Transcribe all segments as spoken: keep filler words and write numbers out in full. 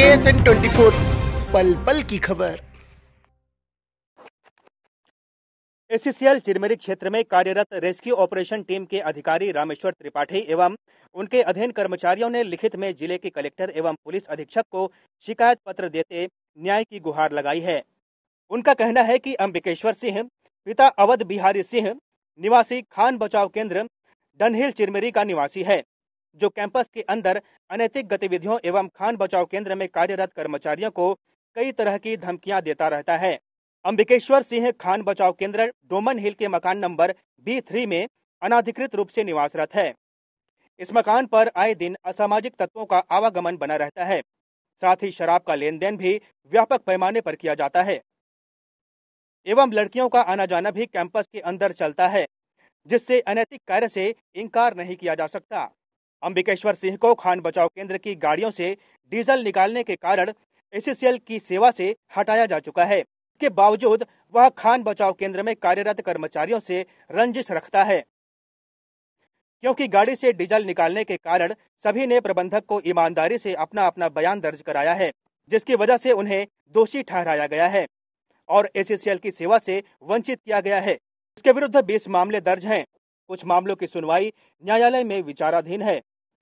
S N twenty four, पल पल की खबर। एसीसीएल चिरमिरी क्षेत्र में कार्यरत रेस्क्यू ऑपरेशन टीम के अधिकारी रामेश्वर त्रिपाठी एवं उनके अधीन कर्मचारियों ने लिखित में जिले के कलेक्टर एवं पुलिस अधीक्षक को शिकायत पत्र देते न्याय की गुहार लगाई है। उनका कहना है कि अंबिकेश्वर सिंह पिता अवध बिहारी सिंह निवासी खान बचाव केंद्र डनहिल चिरमिरी का निवासी है, जो कैंपस के अंदर अनैतिक गतिविधियों एवं खान बचाव केंद्र में कार्यरत कर्मचारियों को कई तरह की धमकियां देता रहता है। अंबिकेश्वर सिंह खान बचाव केंद्र डोमन हिल के मकान नंबर बी थ्री में अनाधिकृत रूप से निवासरत है। इस मकान पर आए दिन असामाजिक तत्वों का आवागमन बना रहता है। साथ ही शराब का लेन देन भी व्यापक पैमाने पर किया जाता है एवं लड़कियों का आना जाना भी कैंपस के अंदर चलता है, जिससे अनैतिक कार्य से इनकार नहीं किया जा सकता। अंबिकेश्वर सिंह को खान बचाव केंद्र की गाड़ियों से डीजल निकालने के कारण एसीसीएल की सेवा से हटाया जा चुका है। इसके बावजूद वह खान बचाव केंद्र में कार्यरत कर्मचारियों से रंजिश रखता है, क्योंकि गाड़ी से डीजल निकालने के कारण सभी ने प्रबंधक को ईमानदारी से अपना अपना बयान दर्ज कराया है, जिसकी वजह से उन्हें दोषी ठहराया गया है और एसीसीएल की सेवा से वंचित किया गया है। इसके विरुद्ध बीस मामले दर्ज हैं। कुछ मामलों की सुनवाई न्यायालय में विचाराधीन है।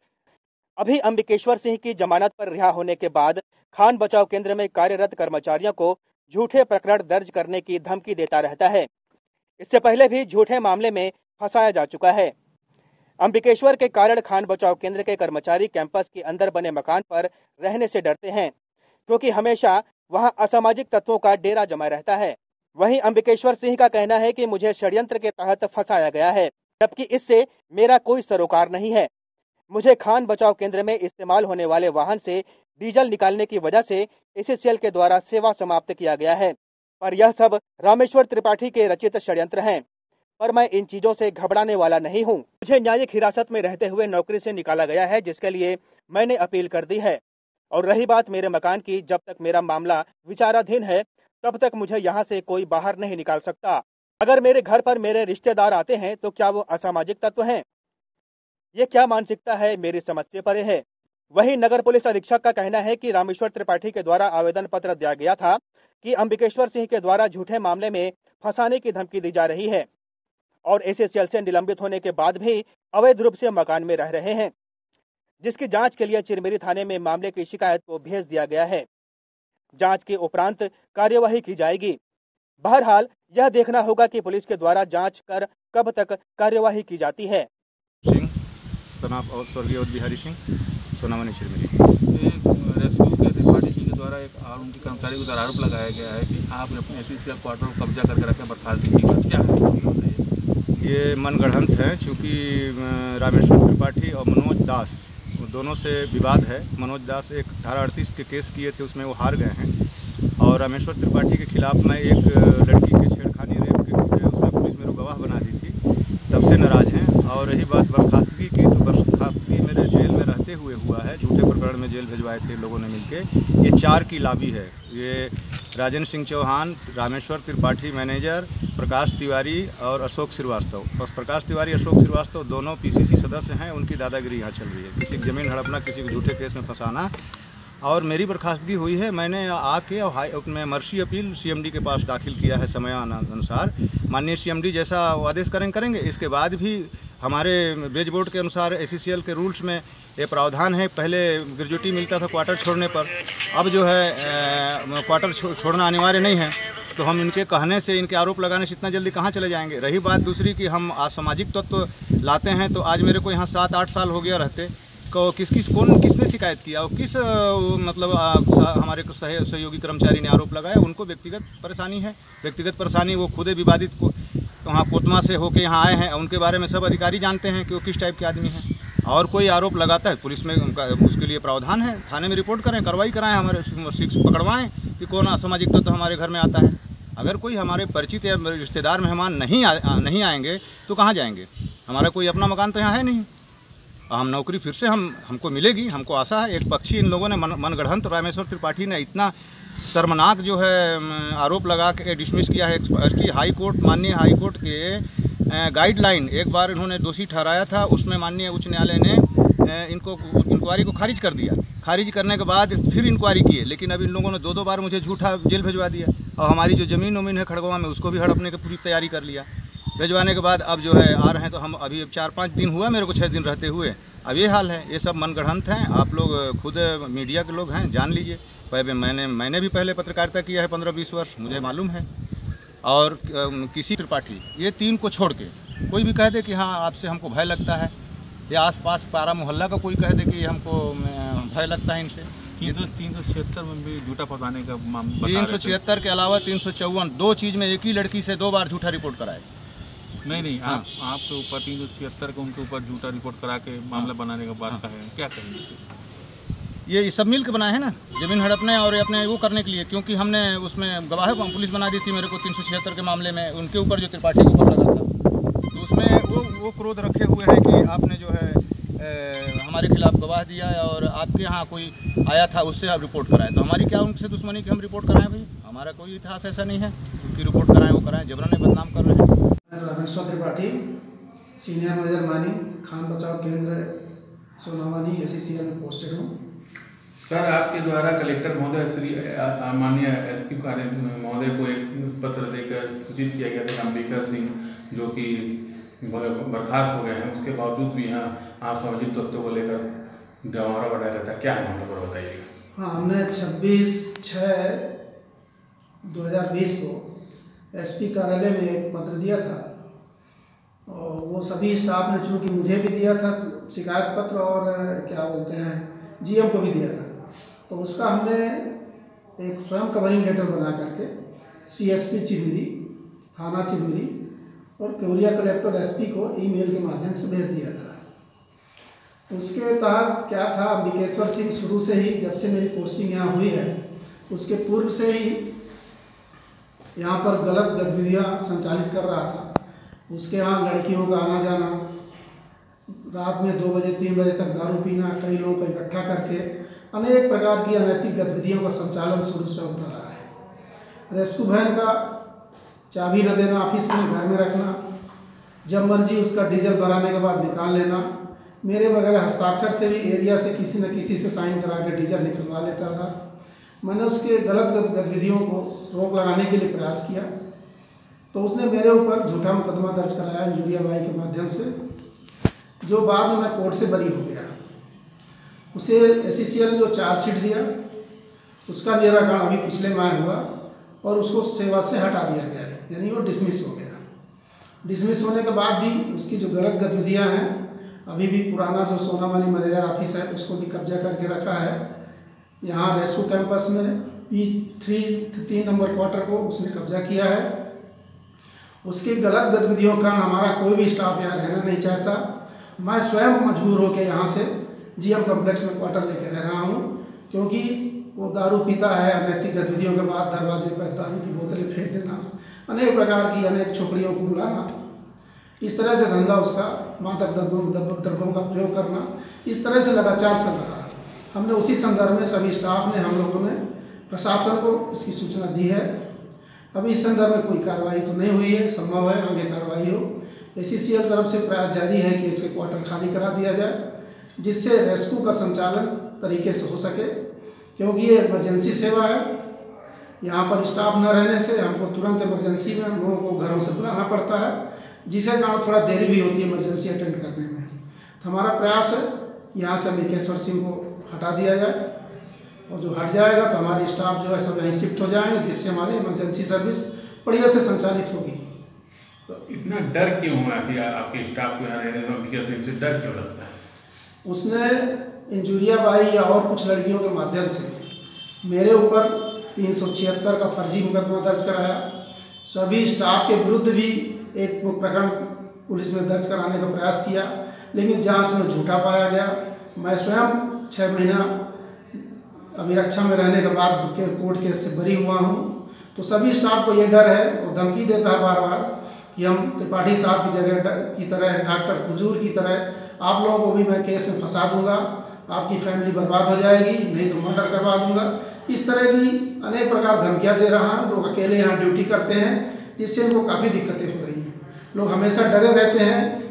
अभी अंबिकेश्वर सिंह की जमानत पर रिहा होने के बाद खान बचाव केंद्र में कार्यरत कर्मचारियों को झूठे प्रकरण दर्ज करने की धमकी देता रहता है। इससे पहले भी झूठे मामले में फंसाया जा चुका है। अंबिकेश्वर के कारण खान बचाव केंद्र के कर्मचारी कैंपस के अंदर बने मकान पर रहने से डरते हैं, क्योंकि हमेशा वहां असामाजिक तत्वों का डेरा जमा रहता है। वहीं अंबिकेश्वर सिंह का कहना है कि मुझे षड्यंत्र के तहत फंसाया गया है, जबकि इससे मेरा कोई सरोकार नहीं है। मुझे खान बचाव केंद्र में इस्तेमाल होने वाले वाहन से डीजल निकालने की वजह से एसीसीएल के द्वारा सेवा समाप्त किया गया है, पर यह सब रामेश्वर त्रिपाठी के रचित षड्यंत्र हैं। पर मैं इन चीजों से घबराने वाला नहीं हूं। मुझे न्यायिक हिरासत में रहते हुए नौकरी से निकाला गया है, जिसके लिए मैंने अपील कर दी है। और रही बात मेरे मकान की, जब तक मेरा मामला विचाराधीन है तब तक मुझे यहाँ से कोई बाहर नहीं निकाल सकता। अगर मेरे घर पर मेरे रिश्तेदार आते हैं तो क्या वो असामाजिक तत्व हैं? ये क्या मानसिकता है, मेरी समझ से परे है। वहीं नगर पुलिस अधीक्षक का कहना है कि रामेश्वर त्रिपाठी के द्वारा आवेदन पत्र दिया गया था कि अंबिकेश्वर सिंह के द्वारा झूठे मामले में फंसाने की धमकी दी जा रही है और एसीसीएल से निलंबित होने के बाद भी अवैध रूप से मकान में रह रहे हैं, जिसकी जांच के लिए चिरमिरी थाने में मामले की शिकायत को भेज दिया गया है। जांच के उपरांत कार्यवाही की जाएगी। बहरहाल यह देखना होगा कि पुलिस के द्वारा जांच कर कब तक कार्यवाही की जाती है। सिंह सनाब और स्वर्गीय अवध बिहारी सिंह सोनामणि चिरमिरी। रेस्क्यू के त्रिपाठी जी के द्वारा एक उनके कर्मचारी को आरोप लगाया गया है कि आपने अपने एसीसीएल क्वार्टर को कब्जा करके रखे, बर्खास्तगी की बात क्या है? ये मनगढ़ंत है, चूँकि रामेश्वर त्रिपाठी और मनोज दास दोनों से विवाद है। मनोज दास एक अठारह अड़तीस के केस किए थे, उसमें वो हार गए हैं और रामेश्वर त्रिपाठी के खिलाफ मैं एक लड़की के छेड़खानी रेप की उसमें पुलिस मेरे गवाह बना दी थी, तब से नाराज हैं। और रही बात बर्खास्तगी की, तो बर्खास्तगी मेरे जेल में रहते हुए हुआ है। झूठे प्रकरण में जेल भिजवाए थे लोगों ने मिलके। ये चार की लाबी है। ये राजेंद्र सिंह चौहान, रामेश्वर त्रिपाठी मैनेजर, प्रकाश तिवारी और अशोक श्रीवास्तव। बस प्रकाश तिवारी अशोक श्रीवास्तव दोनों पीसीसी सदस्य हैं। उनकी दादागिरी यहाँ चल रही है, किसी की ज़मीन हड़पना, किसी को झूठे केस में फंसाना। और मेरी बर्खास्तगी हुई है। मैंने आके और हाई में मर्सी अपील सीएमडी के पास दाखिल किया है समयानुसार। माननीय सीएमडी जैसा आदेश करें करेंगे। इसके बाद भी हमारे बेज बोर्ड के अनुसार एसीसीएल के रूल्स में ये प्रावधान है, पहले ग्रेजुएटी मिलता था क्वार्टर छोड़ने पर, अब जो है क्वार्टर छो, छोड़ना अनिवार्य नहीं है। तो हम इनके कहने से, इनके आरोप लगाने से इतना जल्दी कहाँ चले जाएंगे। रही बात दूसरी कि हम असामाजिक तत्व तो लाते हैं, तो आज मेरे को यहाँ सात आठ साल हो गया रहते को किस किस कौन किसने शिकायत किया और किस मतलब आ, हमारे सहयोगी कर्मचारी ने आरोप लगाया, उनको व्यक्तिगत परेशानी है। व्यक्तिगत परेशानी वो खुदे विवादित को वहाँ कोतमा से होके यहाँ आए हैं, उनके बारे में सब अधिकारी जानते हैं कि वो किस टाइप के आदमी हैं। और कोई आरोप लगाता है, पुलिस में उनका उसके लिए प्रावधान है, थाने में रिपोर्ट करें, कार्रवाई कराएं, हमारे सिक्स पकड़वाएं कि कौन असामाजिक तत्व तो हमारे घर में आता है। अगर कोई हमारे परिचित या रिश्तेदार मेहमान नहीं आ, नहीं आएंगे तो कहाँ जाएंगे? हमारा कोई अपना मकान तो यहाँ है नहीं। हम नौकरी फिर से हम हमको मिलेगी, हमको आशा है। एक पक्षी इन लोगों ने मन मनगढ़ंत रामेश्वर त्रिपाठी ने इतना शर्मनाक जो है आरोप लगा के डिसमिस किया है। एसटी हाई कोर्ट, माननीय हाई कोर्ट के गाइडलाइन एक बार इन्होंने दोषी ठहराया था, उसमें माननीय उच्च न्यायालय ने इनको इंक्वायरी को खारिज कर दिया। खारिज करने के बाद फिर इंक्वायरी किए, लेकिन अब इन लोगों ने दो दो बार मुझे झूठा जेल भिजवा दिया। और हमारी जो ज़मीन वमीन है खड़गवा में, उसको भी हड़पने की पूरी तैयारी कर लिया। भिजवाने के बाद अब जो है आ रहे हैं, तो हम अभी चार पाँच दिन हुआ मेरे को, छः दिन रहते हुए। अब ये हाल है। ये सब मनगढ़ंत हैं। आप लोग खुद मीडिया के लोग हैं, जान लीजिए। पहले मैंने मैंने भी पहले पत्रकारिता किया है पंद्रह बीस वर्ष, मुझे मालूम है। और किसी त्रिपाठी, ये तीन को छोड़ के कोई भी कह दे कि हाँ आपसे हमको भय लगता है, या आसपास पारा मोहल्ला का कोई कह दे कि हमको भय लगता है इनसे। तीन सौ तीन सौ छिहत्तर में भी झूठा फंसाने का मामला, तीन सौ छिहत्तर के अलावा तीन सौ चौवन दो चीज़ में एक ही लड़की से दो बार झूठा रिपोर्ट कराए। नहीं नहीं हाँ। आप आपके ऊपर तीन सौ छिहत्तर के उनके ऊपर झूठा रिपोर्ट करा के मामला बनाने का बात हाँ। कहे, क्या कहेंगे? ये सब मिल के बनाए हैं ना, ज़मीन हड़पने और अपने वो करने के लिए। क्योंकि हमने उसमें गवाह पुलिस बना दी थी मेरे को तीन सौ छिहत्तर के मामले में, उनके ऊपर जो त्रिपाठी के ऊपर लगा था। तो उसमें वो वो क्रोध रखे हुए है कि आपने जो है ए, हमारे खिलाफ गवाह दिया है और आपके यहाँ कोई आया था उससे आप रिपोर्ट कराएं। तो हमारी क्या उनसे दुश्मनी कि हम रिपोर्ट कराएं? भाई हमारा कोई इतिहास ऐसा नहीं है कि रिपोर्ट कराएं वो कराएं, जबरन बदनाम कर रहे हैं। Rameshwar Tripathi, senior major mining, खान बचाव केंद्र Sonawani S C C L में पोस्टेड हूँ। सर, आपके द्वारा कलेक्टर महोदय श्री माननीय एस पी महोदय को एक पत्र देकर सूचित किया गया था अंबिका सिंह, जो कि बर्खास्त हो गए हैं, उसके बावजूद भी यहाँ आप सामाजिक तत्वों को लेकर डरावना बढ़ाया रहता है, क्या मामला पर बताइएगा। हाँ, हमने छब्बीस छः दो हज़ार बीस को एस पी कार्यालय में एक पत्र दिया था, और वो सभी स्टाफ ने, चूँकि मुझे भी दिया था शिकायत पत्र और क्या बोलते हैं जीएम को भी दिया था, तो उसका हमने एक स्वयं कवरिंग लेटर बना करके सीएसपी चिरमिरी, थाना चिरमिरी और केवलिया कलेक्टर एसपी को ईमेल के माध्यम से भेज दिया था। उसके तहत क्या था, अंबिकेश्वर सिंह शुरू से ही, जब से मेरी पोस्टिंग यहाँ हुई है उसके पूर्व से ही यहाँ पर गलत गतिविधियाँ संचालित कर रहा था। उसके यहाँ लड़कियों का आना जाना, रात में दो बजे तीन बजे तक दारू पीना, कई लोगों को इकट्ठा करके अनेक प्रकार की अनैतिक गतिविधियों का संचालन शुरू से होता रहा है। रेस्क्यू वैन का चाबी न देना, ऑफिस में घर में रखना, जब मर्जी उसका डीजल भराने के बाद निकाल लेना, मेरे वगैरह हस्ताक्षर से भी एरिया से किसी न किसी से साइन करा के डीजल निकलवा लेता था। मैंने उसके गलत गतिविधियों को रोक लगाने के लिए प्रयास किया, तो उसने मेरे ऊपर झूठा मुकदमा दर्ज कराया इंजूरिया बाई के माध्यम से, जो बाद में मैं कोर्ट से बरी हो गया। उसे एस सी सी एल ने जो चार्जशीट दिया उसका निराकरण अभी पिछले माह हुआ और उसको सेवा से हटा दिया गया है, यानी वो डिसमिस हो गया। डिसमिस होने के बाद भी उसकी जो गलत गतिविधियाँ हैं, अभी भी पुराना जो सोनावानी मैनेजर ऑफिस है उसको भी कब्जा करके रखा है। यहाँ रेस्क्यू कैंपस में पी थ्री तीन नंबर क्वार्टर को उसने कब्जा किया है। उसकी गलत गतिविधियों का हमारा कोई भी स्टाफ यहाँ रहना नहीं चाहता। मैं स्वयं मजबूर होकर यहाँ से जीएम कॉम्प्लेक्स में क्वार्टर लेकर रह रहा हूँ, क्योंकि वो दारू पीता है। अनैतिक गतिविधियों के बाद दरवाजे पर दारू की बोतलें फेंक देना, अनेक प्रकार की अनेक छोकरियों को बुलाना, इस तरह से धंधा उसका, मादक द्रव्यों द्रव्यों का प्रयोग करना, इस तरह से लगातार चल रहा है। हमने उसी संदर्भ में सभी स्टाफ ने, हम लोगों ने प्रशासन को इसकी सूचना दी है। अभी इस संदर्भ में कोई कार्रवाई तो नहीं हुई है, संभव है आगे कार्रवाई हो। ए सी सी एल तरफ से प्रयास जारी है कि इसके क्वार्टर खाली करा दिया जाए, जिससे रेस्क्यू का संचालन तरीके से हो सके, क्योंकि ये इमरजेंसी सेवा है। यहाँ पर स्टाफ न रहने से हमको तुरंत इमरजेंसी में लोगों को घरों से बुलाना पड़ता है, जिसके कारण थोड़ा देरी भी होती है इमरजेंसी अटेंड करने में। तो हमारा प्रयास है यहाँ से अंबिकेश्वर सिंह को हटा दिया जाए, और जो हट जाएगा तो हमारी स्टाफ जो है सब यहीं शिफ्ट हो जाएंगे, जिससे हमारी इमरजेंसी सर्विस बढ़िया से संचालित होगी। तो इतना डर क्यों हुआ कि आपके स्टाफ को यहाँ रहने में अंबिकेश्वर सिंह से डर क्यों लगता है? उसने इंजूरिया बाई या और कुछ लड़कियों के माध्यम से मेरे ऊपर तीन सौ छिहत्तर का फर्जी मुकदमा दर्ज कराया। सभी स्टाफ के विरुद्ध भी एक प्रकरण पुलिस में दर्ज कराने का प्रयास किया, लेकिन जांच में झूठा पाया गया। मैं स्वयं छः महीना अभिरक्षा में रहने के बाद के कोर्ट केस से बरी हुआ हूँ। तो सभी स्टाफ को ये डर है और धमकी देता है बार बार कि हम त्रिपाठी साहब की जगह की तरह, डॉक्टर कुजूर की तरह आप लोगों को भी मैं केस में फंसा दूंगा, आपकी फैमिली बर्बाद हो जाएगी, नहीं तो मर्डर करवा दूंगा। इस तरह की अनेक प्रकार धमकियाँ दे रहा है। लोग अकेले यहाँ ड्यूटी करते हैं, जिससे इनको काफ़ी दिक्कतें हो रही हैं। लोग हमेशा डरे रहते हैं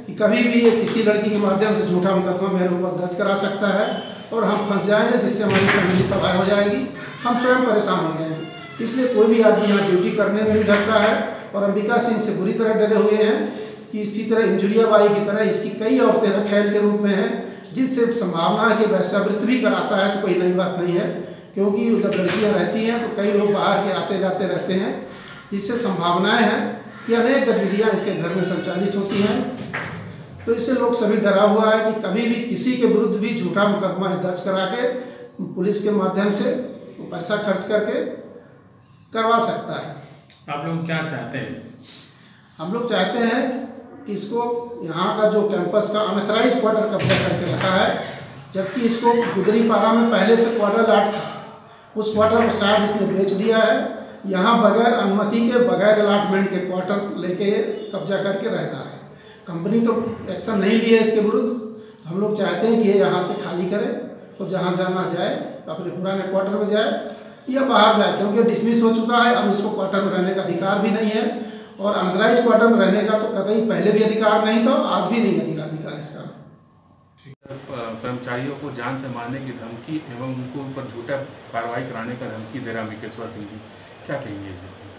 कि कभी भी ये किसी लड़की के माध्यम से झूठा मुकदमा मेरे ऊपर दर्ज करा सकता है और हम फंस जाएंगे, जिससे हमारी फैमिली तबाह हो जाएगी, हम स्वयं परेशान हो जाएंगे। इसलिए कोई भी आदमी यहाँ ड्यूटी करने में भी डरता है और अंबिका सिंह से बुरी तरह डरे हुए हैं कि इसी तरह इंजुरिया बाई की तरह इसकी कई औरतें रखैल के रूप में हैं, जिनसे संभावना है कि वैश्यावृत्ति भी कराता है, तो कोई नई बात नहीं है, क्योंकि जब लड़कियाँ रहती हैं तो कई लोग बाहर के आते जाते रहते हैं, जिससे संभावनाएं हैं कि अनेक गतिविधियाँ इसके घर में संचालित होती हैं। तो इससे लोग सभी डरा हुआ है कि कभी भी किसी के विरुद्ध भी झूठा मुकदमा दर्ज करा के पुलिस के माध्यम से पैसा खर्च करके करवा सकता है। आप लोग क्या चाहते हैं? हम लोग चाहते हैं कि इसको यहाँ का जो कैंपस का अनथराइज क्वार्टर कब्जा करके रखा है, जबकि इसको गुदरीपारा में पहले से क्वार्टर लाट था, उस क्वार्टर को शायद इसने बेच दिया है। यहाँ बगैर अनुमति के, बगैर अलाटमेंट के क्वार्टर लेके कब्जा करके रह रहा है। कंपनी तो एक्शन नहीं ली है इसके विरुद्ध, तो हम लोग चाहते हैं कि ये यहाँ से खाली करे और जहाँ जाना जाए अपने पुराने क्वार्टर में जाए या बाहर जाए, क्योंकि डिसमिस हो चुका है। अब इसको क्वार्टर में रहने का अधिकार भी नहीं है और अनथराइज क्वार्टर में रहने का तो कतई पहले भी अधिकार नहीं था, आज भी नहीं अधिकार अधिकार इसका। कर्मचारियों को जान से मारने की धमकी एवं उनको ऊपर झूठा कार्रवाई कराने का धमकी दे रहा अंबिकेश्वर सिंह जी, क्या कहेंगे?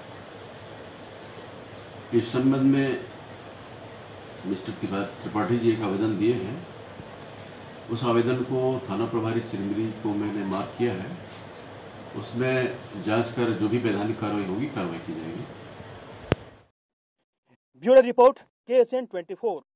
इस संबंध में मिस्टर त्रिपाठी जी एक आवेदन दिए हैं। उस आवेदन को थाना प्रभारी चिरमिरी को मैंने मार्क किया है। उसमें जांच कर जो भी वैधानिक कार्रवाई होगी कार्रवाई की जाएगी। ब्यूरो रिपोर्ट के एस एन ट्वेंटी फोर।